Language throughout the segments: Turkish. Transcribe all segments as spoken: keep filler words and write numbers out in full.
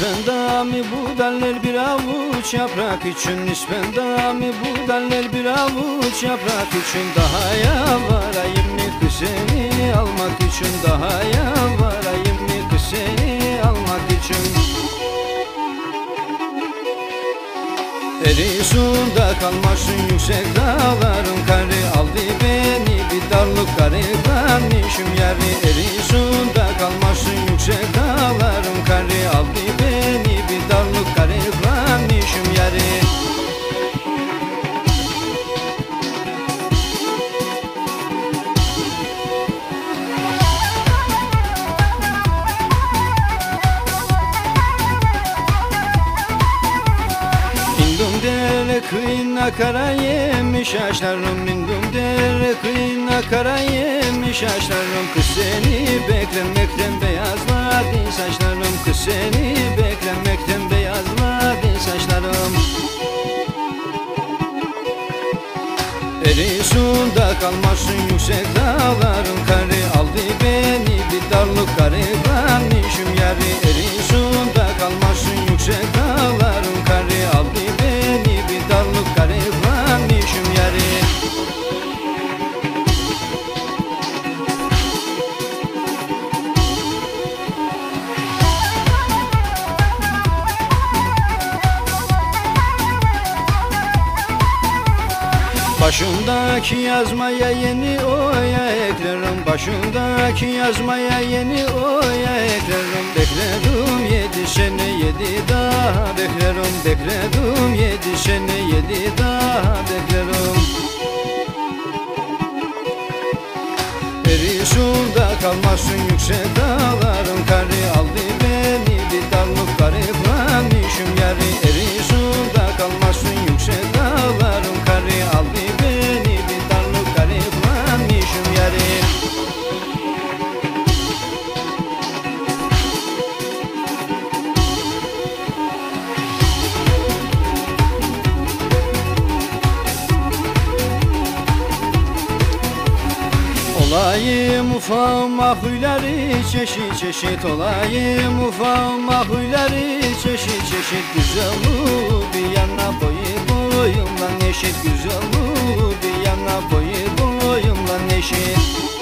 Nispendami bu derler bir avuç yaprak için, nispendami bu derler bir avuç yaprak için. Daha yalvarayım mı kız seni almak için, daha yalvarayım mı kız seni almak için. Erisun'da kalmasın yüksek dağların karı, aldı beni bir darlık garibanmışım yeri. Erisun'da kalmasın yüksek dağların karı, aldı beni bir darlık garibanmışım yeri. Dere kıyına kara yemiş ağaçlarım, mindim dere kıyına kara yemiş ağaçlarım. Kız seni beklemekten beyazladı saçlarım, kız seni beklemekten beyazladı saçlarım. Erisun'da kalmasın yüksek dağların karı, aldı beni bir darlık garibanmışım yeri. Erisun'da kalmasın yüksek dağların karı, aldı beni bir darlık garibanmışım yeri. Başındaki yazmaya yeni oya eklerim, başındaki yazmaya yeni oya eklerim. Bekledim yedi sene yedi daha beklerim, bekledim yedi sene yedi daha beklerim. Erisun'da kalmasın yüksek dağların karı, aldı beni bir darlık garibanmışım yeri. Erisun'da kalmasın yüksek dağların karı, aldı beni bir darlık garibanmışım yeri. Olayım ufam mahulleri çeşit çeşit, olayım ufam mahulleri çeşit çeşit. Güzel bir yana boyu boyumdan eşit, güzel bir yana boyu boyumdan eşit.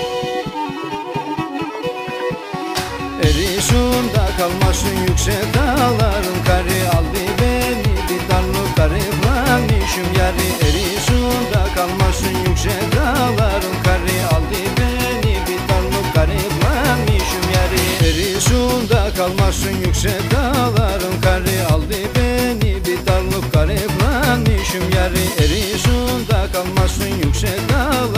Erisun'da kalmasın yüksek dağların karı, aldı beni bir darlık garibanmışım yeri. Erisun'da kalmasın yüksek dağların karı, aldı beni bir darlık garibanmışım yeri. Erisun'da kalmasın yüksek dağların karı, aldı beni bir darlık garibanmışım yeri. Erisun'da kalmasın yüksek dağların